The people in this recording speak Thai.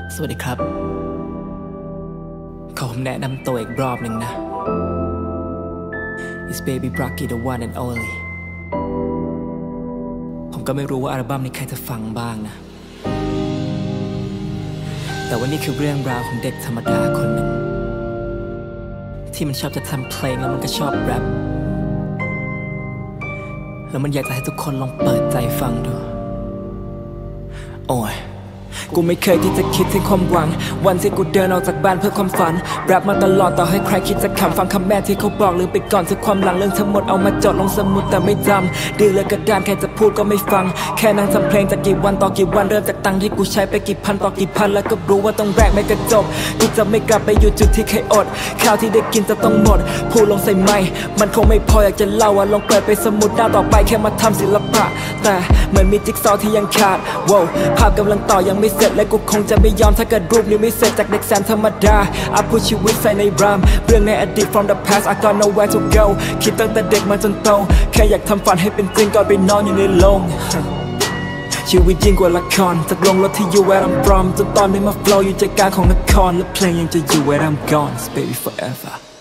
สวัสดีครับขอผมแนะนำตัวอีกรอบหนึ่งนะ It's Baby Brockie the one and only ผมก็ไม่รู้ว่าอัลบั้มนี้ใครจะฟังบ้างนะแต่ว่านี่คือเรื่องราวของเด็กธรรมดาคนหนึ่งที่มันชอบจะทำเพลงแล้วมันก็ชอบแรปแล้วมันอยากจะให้ทุกคนลองเปิดใจฟังดูโอ้ยกูไม่เคยที่จะคิดถึงความหวังวันที่กูเดินออกจากบ้านเพื่อความฝันแรปมาตลอดต่อให้ใครคิดจะขำฟังคำแม่ที่เขาบอกลืมไปก่อนทุกความหลังเรื่องทั้งหมดเอามาจดลงสมุดแต่ไม่จำดื้อเลยกระดานแค่จะพูดก็ไม่ฟังแค่นั่งทำเพลงจากกี่วันต่อกี่วันเริ่มจากตังค์ที่กูใช้ไปกี่พันต่อกี่พันแล้วก็รู้ว่าต้องแรกไม่กระจบกูจะไม่กลับไปอยู่จุดที่เคยอดข้าวที่ได้กินจะต้องหมดพูดลงใส่ไม้มันคงไม่พออยากจะเล่าว่าลองเปิดไปสมุดหน้าต่อไปแค่มาทำศิลปะแต่เหมือนมีจิ๊กซอว์ที่ยังขาดว้าวภาพกำลังต่อยังไม่เสร็จและกูคงจะไม่ยอมถ้าเกิดรูปนี้ไม่เสร็จจากเด็กแสนธรรมดาอาพูดชีวิตใส่ในรามเรื่องในอดีต from the past I got nowhere to go คิดตั้งแต่เด็กมาจนโตแค่อยากทำฝันให้เป็นจริงก่อนไปนอนอยู่ในโรงชีวิตยิ่งกว่าละครจากลงรถที่อยู่ where I'm from จนตอนนี้มา flow อยู่ใจกลางของนครและเพลงยังจะอยู่ where I'm gone baby forever